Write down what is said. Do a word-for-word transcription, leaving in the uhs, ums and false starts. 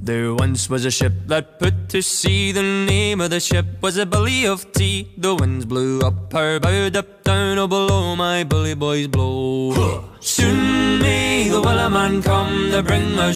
There once was a ship that put to sea. The name of the ship was a Billy of Tea. The winds blew up her bow, up down, oh below my bully boys blow. Soon may the Wellerman come to bring us